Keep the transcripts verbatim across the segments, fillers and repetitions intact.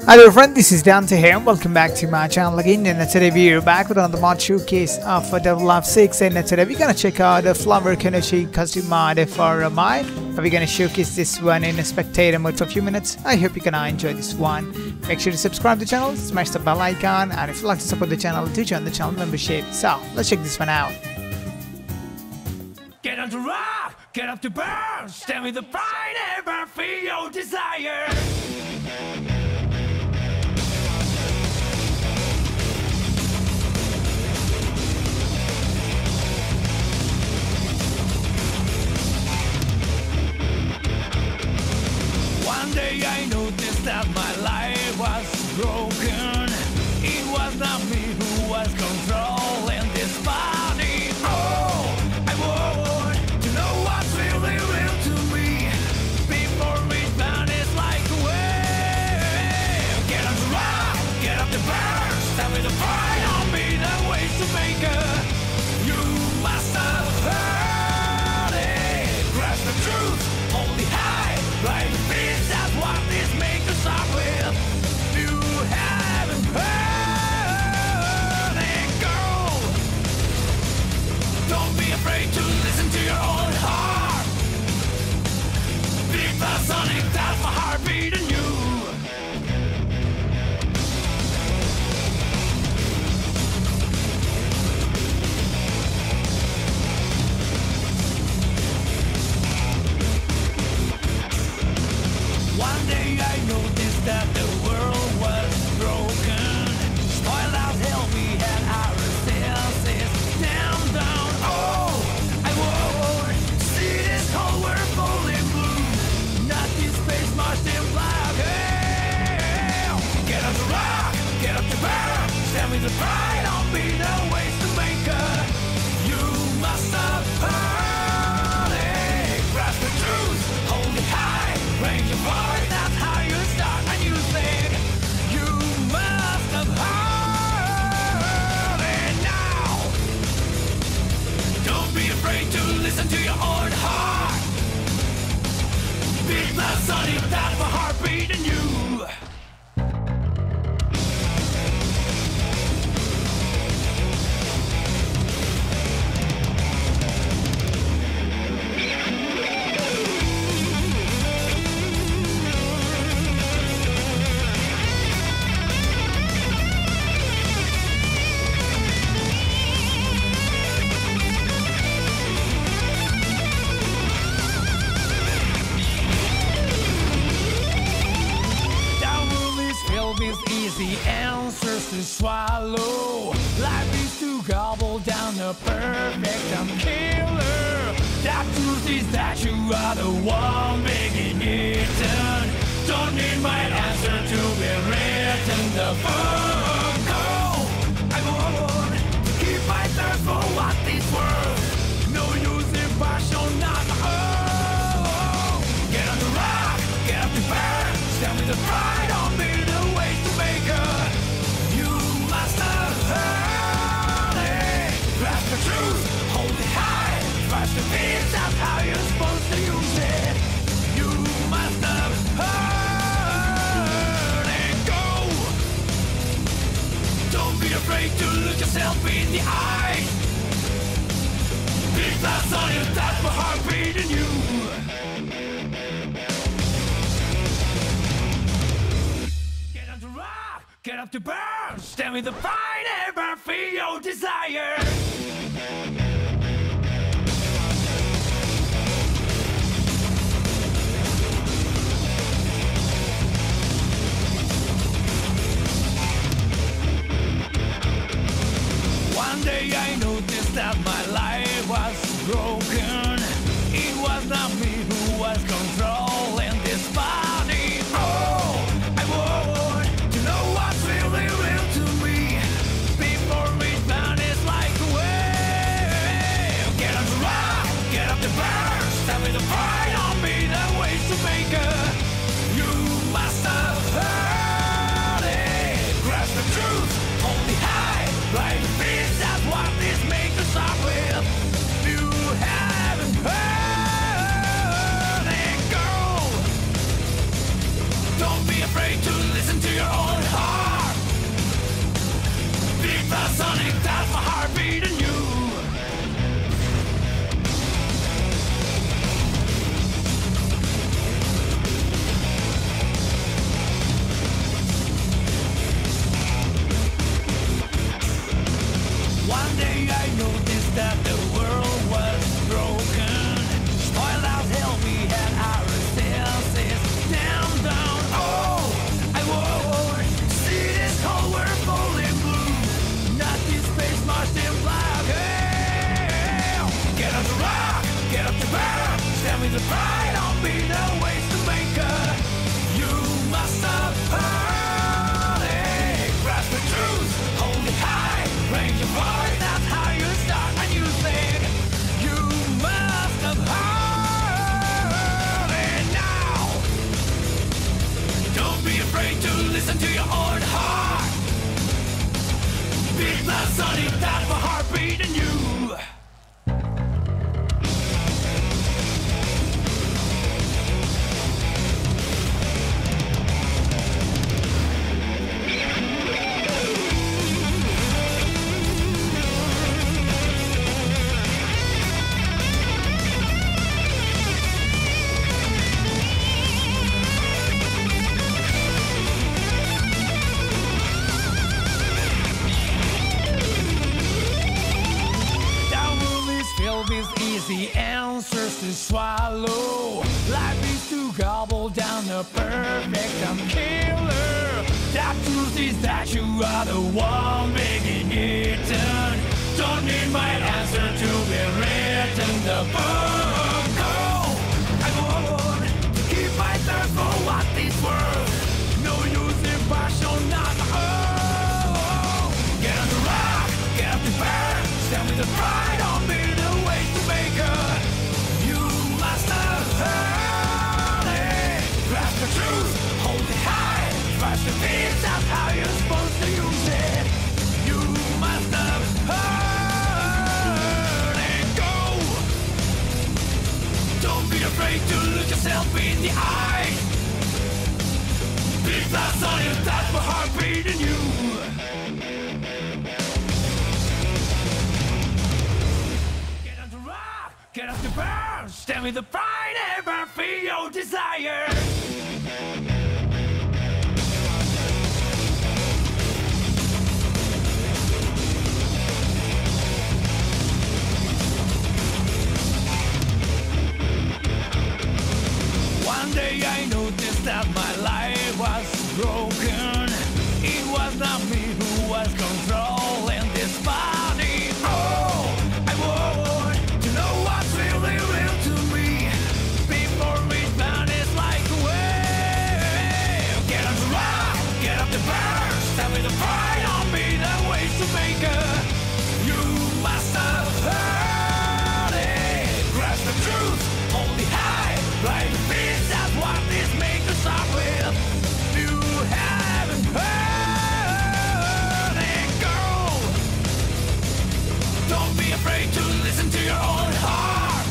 Hello friend, this is Dante here and welcome back to my channel again. And today we're back with another mod showcase of uh, Devil Life six, and today we're gonna check out the Flower Kenoshi custom mod for uh, Mai. We're gonna showcase this one in a spectator mode for a few minutes. I hope you're gonna enjoy this one. Make sure to subscribe to the channel, smash the bell icon, and if you'd like to support the channel, do join the channel membership. So let's check this one out. Get on to rock, get up to burn, stand with the fire, never feel your desire. One day I noticed that my life was broken. It was not me who was controlling this body. Oh, I want to know what's really real to me before it vanishes like a wave. Get up to rock, get up to burn, stand with the fire, I'll be the ways to make it. You must have heard it. Grasp the truth, only high, right? That's what this makes us up with. You haven't heard it, girl. Don't be afraid to listen to your own heart. Big Bad Sonic, that's my heartbeat in you. One day I noticed that the world was broken. Spoiled as hell, we had our senses down, down. Oh, I would see this whole world falling blue. Not this space marched in black. Hey, get up to rock, get up to burn. Stand with the pride, I'll be the ways to make it. You must have heard it. Grasp the truth, hold it high, raise your voice, that's how you start a new thing. You must have heard it now. Don't be afraid to listen to your own heart. Big Bad Sonic, that's my heartbeat in you. Easy answers to swallow. Life is to gobble down a perfect time killer. That truth is that you are the one being eaten. Don't need my answer to be written. The book. Oh, I want to keep my thirst for what this world. No use in passion, not oh. Get on the rock, get up to burn. Stand with the pride on me. You must have heard it. Grasp the truth, hold it high. Thrust the beats, that's how you're supposed to use it. You must have heard it. Go. Don't be afraid to look yourself in the eye. Big Bad Sonic, that's my heartbeat in you. Get up to burn, stand with the fire, never feel your desire. One day I noticed that my life was broken. It was not me who was controlling this body. Oh, I would know what's really real to me before it vanishes like a wave. afraid to listen to your own heart. Big fat Sonic, that's my heartbeat in you. One day I noticed that the world was broken. Spoiled as hell, we had our senses down, down. Oh, I would see this whole world falling blue. Not this space marched in black. Hey, get up to rock, get up to burn. Stand with the pride, I'll be the ways to make her. You must have heard it. Grasp the truth, hold it high, raise your voice, that's how you start a new thing. You must have heard it now. Don't be afraid to listen to your own heart. Big Fat Sonic, that's my heartbeat in you. The answers to swallow. Life is to gobble down the perfect I'm killer. That truth is that you are the one being eaten. Don't need my answer to be written. The book. Oh, I want to keep my thirst for what this world. No use in passion, not oh. Get up to rock, get up to burn. Stand with the pride on me. You must have heard it. Grasp the truth, hold it high. Thrust the beats, that's how you're supposed to use it. You must have heard it. Go. Don't be afraid to look yourself in the eye. Big Fat Sonic, that's my heartbeat in you. Get up to burn, stand with the pride, ever feel your desire. One day I noticed that my life was broken. It was not me who was controlling this body. Oh, I would to know what's really real to me before it vanishes like a wave. Get up to rock, get up to burn. Stand with the pride on me, the ways to make her. You must have heard it. Grasp the truth, hold it high, right the beats, that's what this makes us start with. You haven't heard it, girl. Don't be afraid to listen to your own heart.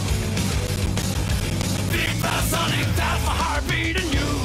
Big Fat Sonic, that's my heartbeat in you.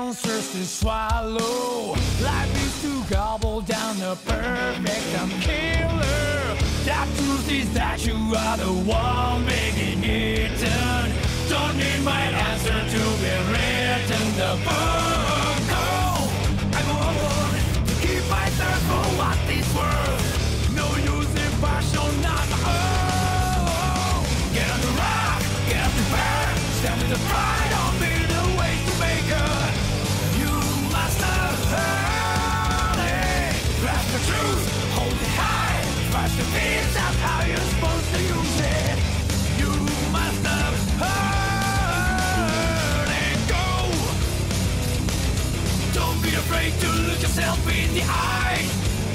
answers to swallow. Life is to gobble down a perfect I'm killer. That truth is that you are the one being eaten. Don't need my answer to be written the book. Oh, I'm on to keep my thirst for what this world. No use in passion, not oh. Get on the rock, get up the bear. Stand with the pride on me, the way to make it. You must have heard it. Grasp the truth, hold it high. Trust the peace, that's how you're supposed to use it. You must have heard it. Go. Don't be afraid to look yourself in the eye.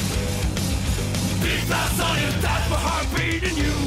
Big blast on you, that's my heartbeat in you.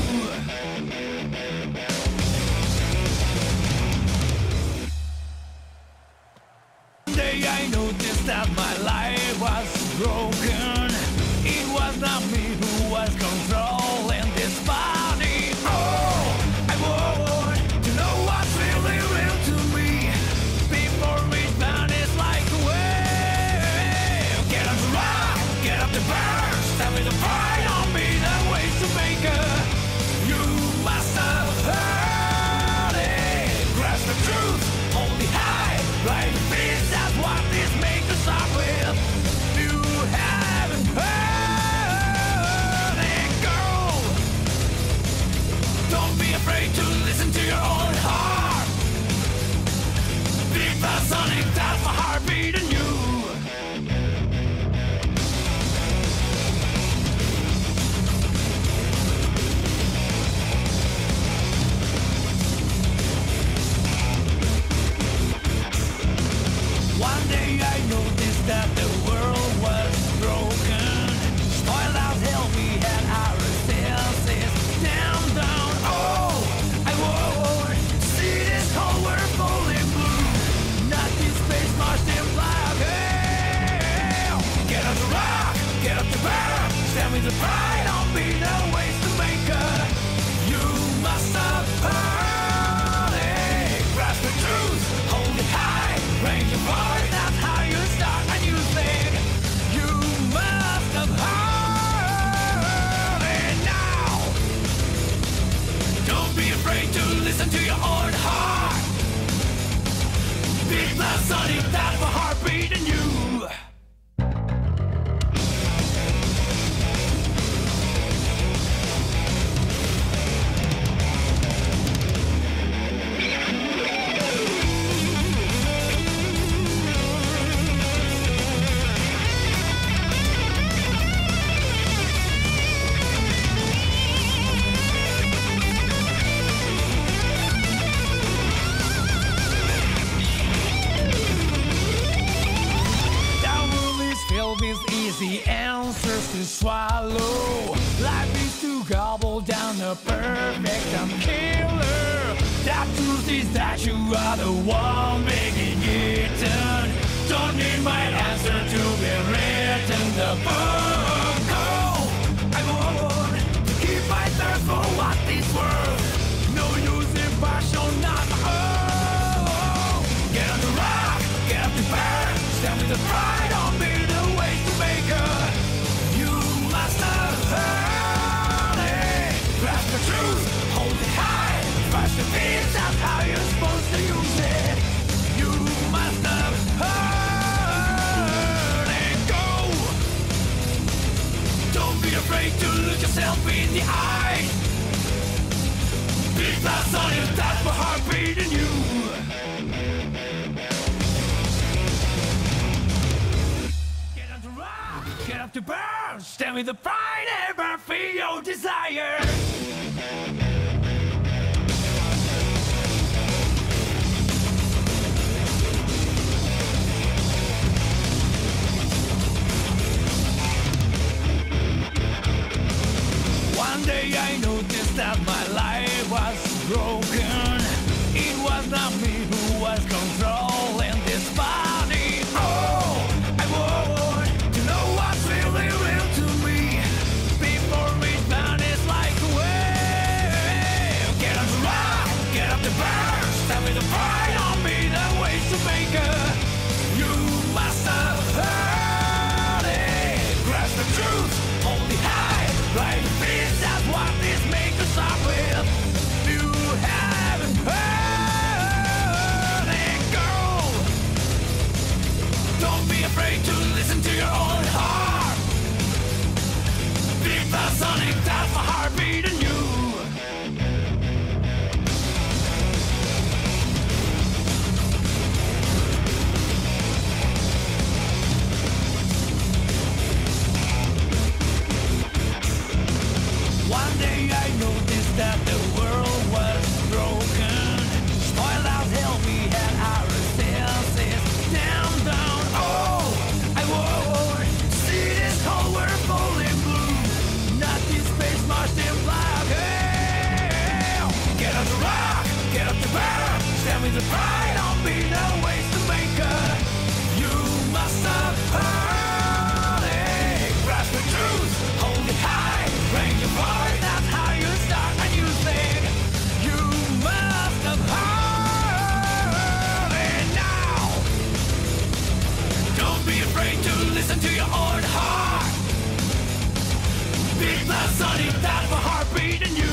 Day I noticed that my life was broken. It was not me who was controlling this body. Oh, I want to know what's really real to me before it vanishes like a wave. Get up the rock, get up the burn. Stand with the pride on me, the ways to make it. You must have heard it. Grasp the truth, hold it high, right the peace. That's what this makes us up with. You haven't heard it, girl. Don't be afraid to listen to your own heart. Big Bass Sonic, that's my heartbeat in you. One day I noticed that the world was broken. Spoiled out hell, we had our senses down, down. Oh, I won't see this whole world fully blue. Not this space marched in black. Hey, get up the rock, get up the bar. Stand with the pride on me, the ways to make it. You must have heard it. Grasp the truth, hold it high, raise your voice. That's how you start a new thing. You must have heard it now. Don't be afraid to listen to your own heart. Big Blast Sonic, that's my heartbeat in you. The answers to swallow. Life is to gobble down a perfect I'm killer. That truth is that you are the one being eaten. Don't need my answer to be written the book. Oh, I'm on to keep my thirst for what this world. No use in passion, not oh. Get on the rock, get up the burn. Stand with the pride on me, the way to make it. You must have heard it. Grasp the truth, hold it high. Trust the peace, that's how you're supposed to use it. You must have heard it. Go. Don't be afraid to look yourself in the eye. Big Blast on you, that's my heartbeat in you. Get up to burn, stand with the pride, ever feel your desire. One day I noticed that my life was broken. It was not me who was controlling this body. Oh, I want to know what's really real to me before it vanishes like a wave. Get up the rock, get up the burn. Stand with the pride on me, the ways to make it. must have heard it. Grasp the truth, hold it high, right in peace, that's what this makes us up with. You haven't heard it, girl. Don't be afraid to listen to your own heart. Beat the sonic, that's my heartbeat in you. One day I noticed that the world was broken. Spoiled out hell, we had our senses down, down. Oh, I would see this whole world falling blue. Not this space marched in black. Hey, get up to rock, get up to burn. Stand with the pride, I'll be no ways to make her. You must have heard it. Grasp the truth, hold it high, raise your voice, that's how you start a new thing. You must have heard it now. Don't be afraid to listen to your own heart. Beat the sonic, that's my heartbeat in you.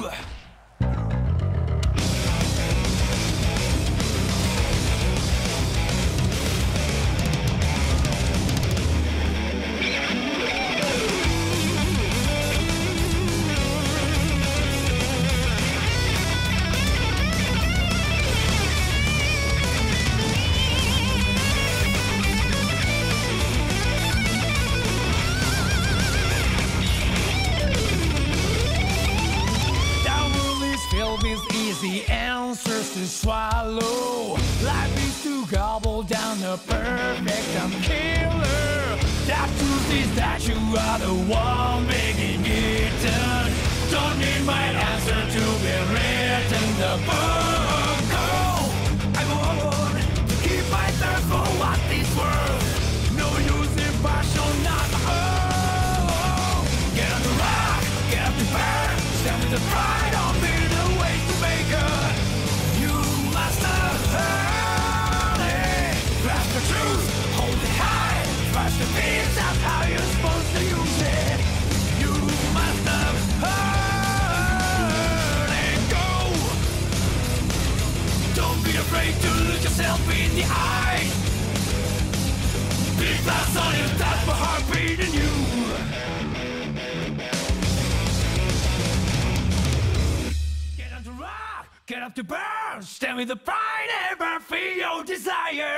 Easy answers to swallow. Life is to gobble down the perfect killer. That truth is that you are the one being eaten. Don't need my answer to be written the book. Oh, I want to keep my thirst for what this world. No use in passion, not oh. Get up to rock, get up to burn. Stand with the pride on me. You must have heard it. Grasp the truth, hold it high, trust the peace, that's how you're supposed to use it. You must have heard it. Go. Don't be afraid to look yourself in the eye. Big blast on you, that's my heartbeat in you. Get up to burn, stand with the pride, ever feel your desire.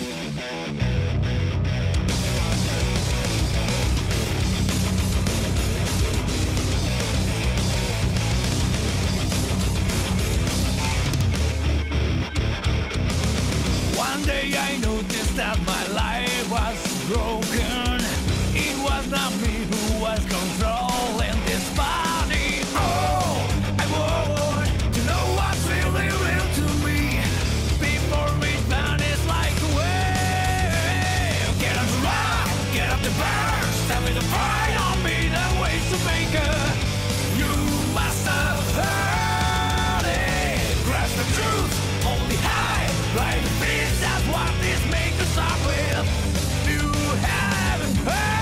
One day I noticed that my life was broken. It was not me who was controlling this body. Oh, I would to know what's really real to me before it vanishes like a wave. Get up to rock, get up to burn. Stand with the pride on me, the ways to make her. You must have heard it. Grasp the truth, hold it high, right in peace, that's what this makes us up with. You haven't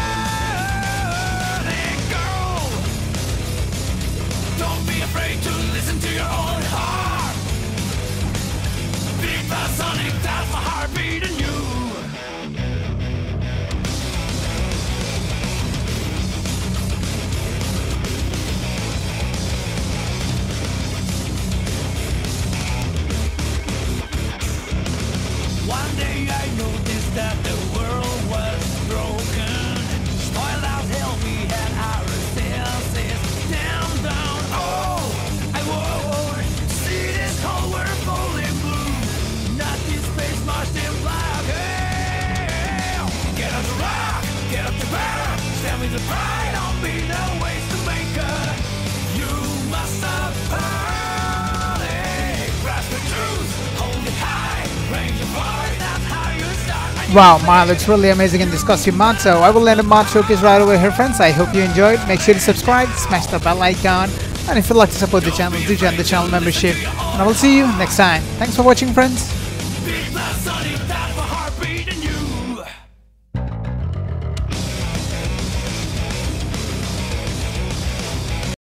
heard it, girl. Don't be afraid to listen to your own heart. Big Bass Sonic, that's my heartbeat in you. One day I noticed that the world was broken. Spoiled out hell, we had our senses down, down. Oh, I would see this whole world falling blue. Not this space marched in black. Hey, get up to rock, get up to burn. Stand with the pride on me, no ways to make her. You must have heard it. Grasp the truth, hold it high, raise your voice, that's how you start. Wow, Ma looks really amazing in this costume mod. So I will end the mod showcase right over here, friends. I hope you enjoyed. Make sure to subscribe, smash the bell icon, and if you'd like to support the channel, do join the channel membership. And I will see you next time. Thanks for watching, friends.